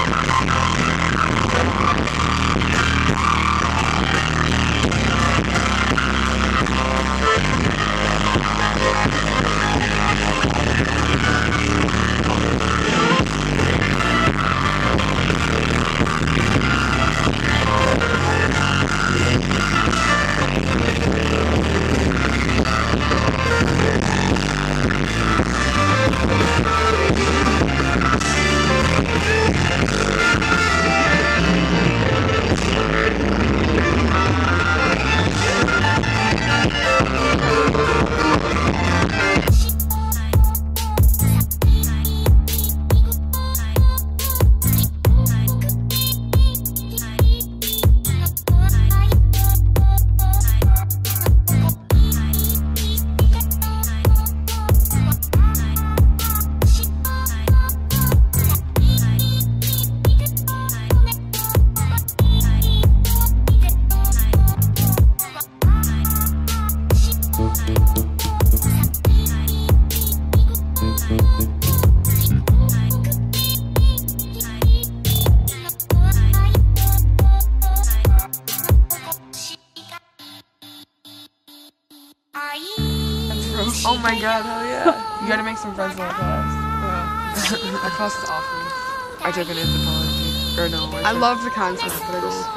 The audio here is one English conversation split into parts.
Oh my god, hell yeah. You gotta make some friends in that class. Yeah. That class is awful. I took an anthropology. Or no, I love the concept, but I just...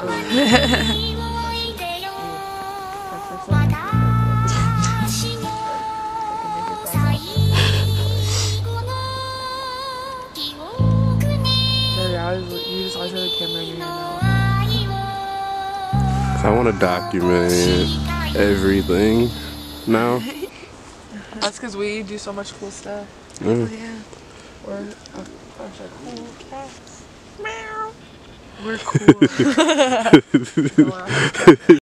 You just always have a camera in your hand now. I want to document everything now. That's because we do so much cool stuff. Yeah. Oh, yeah. We're a bunch of cool cats. Meow. We're cool.